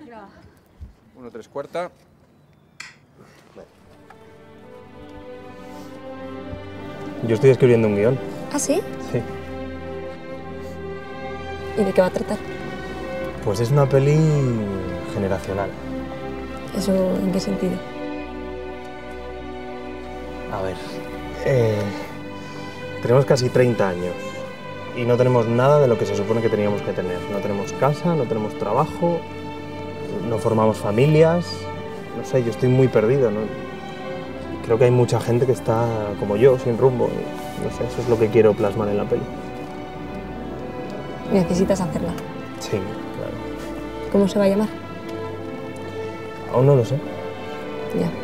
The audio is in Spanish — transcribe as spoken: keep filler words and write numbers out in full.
Uno, tres, cuarta. Yo estoy escribiendo un guión. ¿Ah, sí? Sí. ¿Y de qué va a tratar? Pues es una peli generacional. ¿Eso en qué sentido? A ver, eh, tenemos casi treinta años y no tenemos nada de lo que se supone que teníamos que tener. No tenemos casa, no tenemos trabajo, no formamos familias. No sé, yo estoy muy perdido, ¿no? Creo que hay mucha gente que está como yo, sin rumbo. No sé, eso es lo que quiero plasmar en la peli. Necesitas hacerla. Sí, claro. ¿Cómo se va a llamar? Aún no lo sé. Ya.